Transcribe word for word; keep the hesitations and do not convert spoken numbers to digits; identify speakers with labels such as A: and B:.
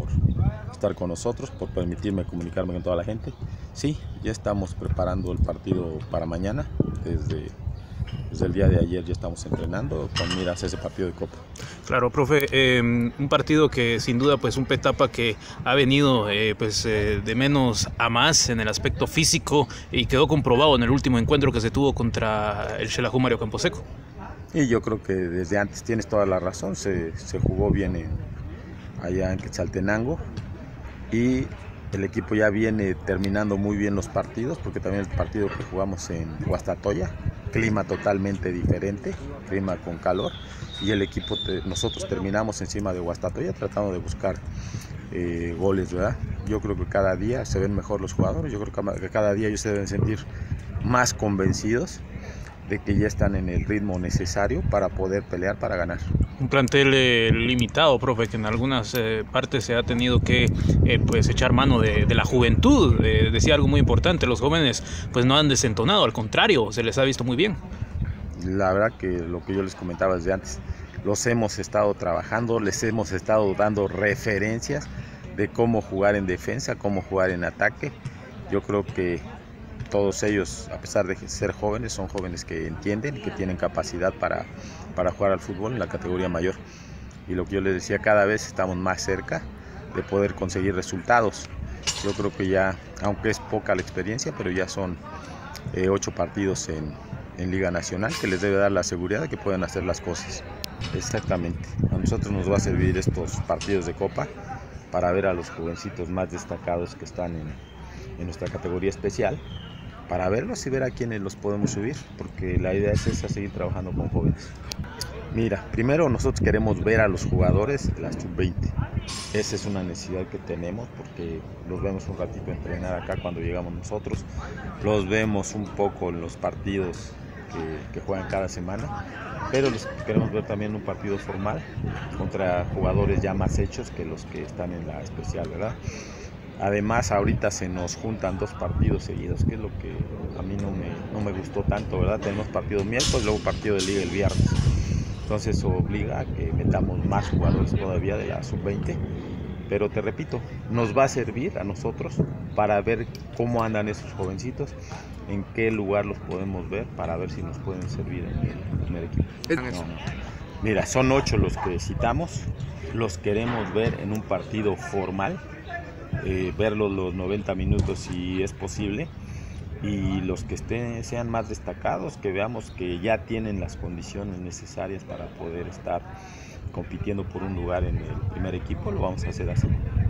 A: por estar con nosotros, por permitirme comunicarme con toda la gente. Sí, ya estamos preparando el partido para mañana. Desde, desde el día de ayer ya estamos entrenando con miras a ese partido de Copa.
B: Claro, profe, eh, un partido que sin duda pues un Petapa que ha venido eh, pues eh, de menos a más en el aspecto físico y quedó comprobado en el último encuentro que se tuvo contra el Xelajú Mario Camposeco.
A: Y yo creo que desde antes tienes toda la razón, se, se jugó bien en, allá en Quetzaltenango y el equipo ya viene terminando muy bien los partidos, porque también el partido que jugamos en Guastatoya, clima totalmente diferente, clima con calor, y el equipo, nosotros terminamos encima de Guastatoya tratando de buscar eh, goles, ¿verdad? Yo creo que cada día se ven mejor los jugadores, yo creo que cada día ellos se deben sentir más convencidos de que ya están en el ritmo necesario para poder pelear para ganar.
B: Un plantel eh, limitado, profe, que en algunas eh, partes se ha tenido que eh, pues echar mano de, de la juventud. Eh, decía algo muy importante, los jóvenes pues no han desentonado, al contrario, se les ha visto muy bien.
A: La verdad que lo que yo les comentaba desde antes, los hemos estado trabajando, les hemos estado dando referencias de cómo jugar en defensa, cómo jugar en ataque. Yo creo que todos ellos, a pesar de ser jóvenes, son jóvenes que entienden, que tienen capacidad para, para jugar al fútbol en la categoría mayor. Y lo que yo les decía, cada vez estamos más cerca de poder conseguir resultados. Yo creo que ya, aunque es poca la experiencia, pero ya son eh, ocho partidos en, en Liga Nacional, que les debe dar la seguridad de que pueden hacer las cosas. Exactamente. A nosotros nos va a servir estos partidos de Copa para ver a los jovencitos más destacados que están en, en nuestra categoría especial, para verlos y ver a quiénes los podemos subir, porque la idea es esa, seguir trabajando con jóvenes. Mira, primero nosotros queremos ver a los jugadores de la sub veinte. Esa es una necesidad que tenemos, porque los vemos un ratito entrenar acá cuando llegamos nosotros, los vemos un poco en los partidos que, que juegan cada semana, pero los queremos ver también en un partido formal contra jugadores ya más hechos que los que están en la especial, ¿verdad? Además, ahorita se nos juntan dos partidos seguidos, que es lo que a mí no me, no me gustó tanto, ¿verdad? Tenemos partidos miércoles, luego partido de liga el viernes. Entonces eso obliga a que metamos más jugadores todavía de la sub veinte. Pero te repito, nos va a servir a nosotros para ver cómo andan esos jovencitos, en qué lugar los podemos ver, para ver si nos pueden servir en el primer equipo. No, no. Mira, son ocho los que citamos, los queremos ver en un partido formal. Eh, verlos los noventa minutos si es posible, y los que estén, sean más destacados, que veamos que ya tienen las condiciones necesarias para poder estar compitiendo por un lugar en el primer equipo, lo vamos a hacer así.